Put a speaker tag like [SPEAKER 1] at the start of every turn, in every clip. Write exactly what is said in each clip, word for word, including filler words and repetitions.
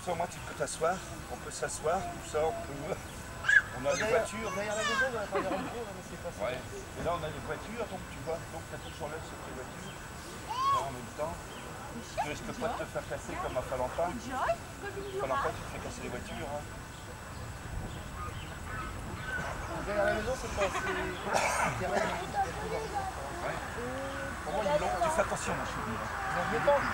[SPEAKER 1] toi, moi, tu peux t'asseoir. On peut s'asseoir, tout ça, on peut... On a des voitures.
[SPEAKER 2] Derrière la maison, on va faire un gros, mais c'est pas ça.
[SPEAKER 1] Ouais. Et là, on a des voitures, donc tu vois, donc tu appuies sur l'œil sur tes voitures. Là, en même temps, tu risques pas de te faire casser comme à Falampa. Falampa, tu te fais casser les voitures. Hein.
[SPEAKER 2] Derrière la maison, c'est pas assez...
[SPEAKER 1] Ouais. Pour moi, il est long. Tu fais attention, mon chéri.
[SPEAKER 2] Je ne pas.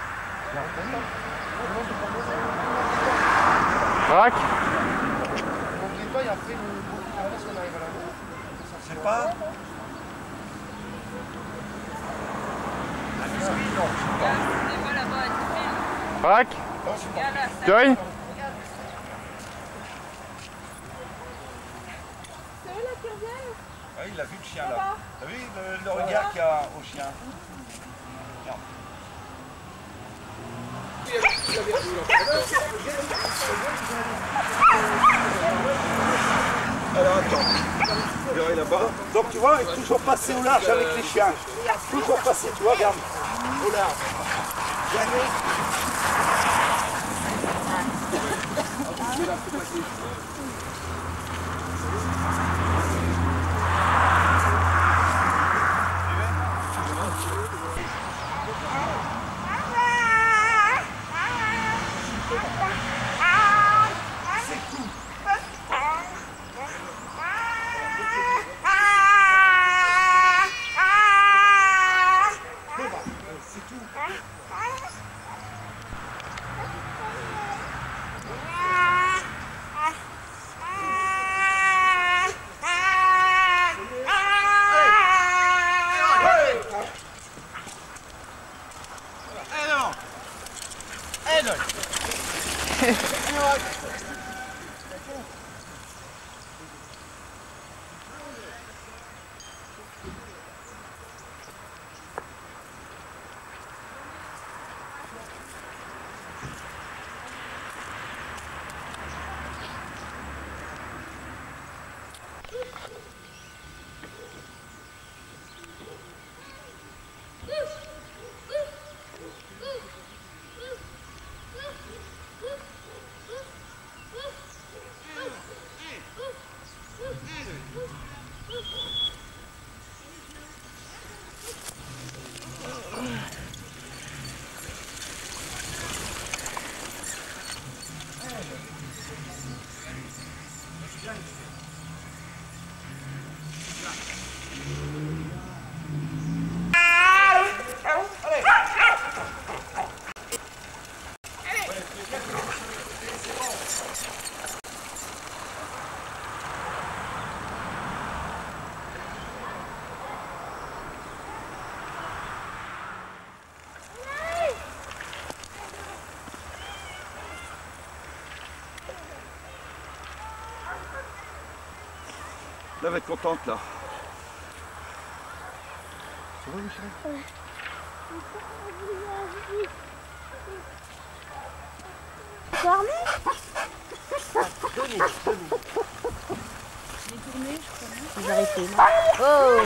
[SPEAKER 3] Braque.
[SPEAKER 2] On ne pas et après, on arrive à la maison.
[SPEAKER 1] Je sais pas. La biscuit, non, je sais pas.
[SPEAKER 3] Braque.
[SPEAKER 1] Non, je sais pas.
[SPEAKER 3] Joy.
[SPEAKER 4] C'est eux là qui reviennent?
[SPEAKER 1] Ouais, il a vu le chien là. T'as vu le, le regard qu'il y a au chien? Regarde. Alors attends, verrai là-bas. Donc tu vois, il est toujours passé au large avec les chiens. Toujours passé, tu vois, regarde. Au large. Là, elle va être contente, là. Ça va, Michel?
[SPEAKER 4] Dormez?
[SPEAKER 2] Donnez, donnez.
[SPEAKER 4] J'ai tourné, je crois. J'ai arrêté. Oh!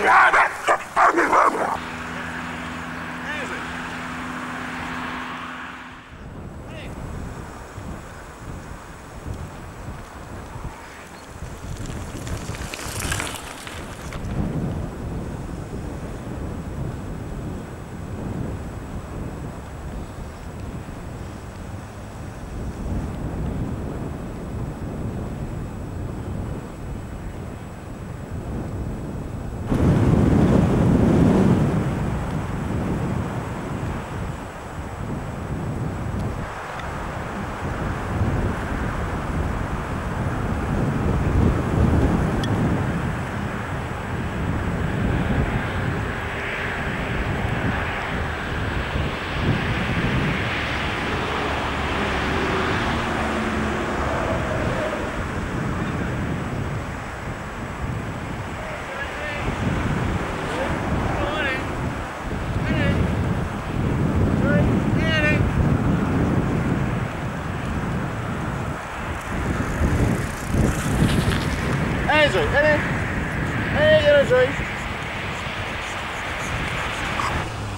[SPEAKER 2] Allez, Joy, allez. Allez, viens là, Joy.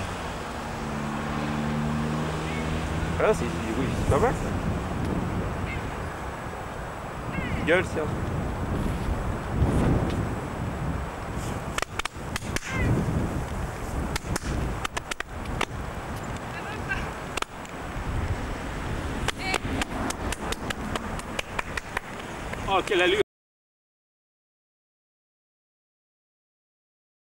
[SPEAKER 3] Ah, c'est oui, c'est pas mal ça.
[SPEAKER 1] Il gueule, Serge. Oh, quelle allure!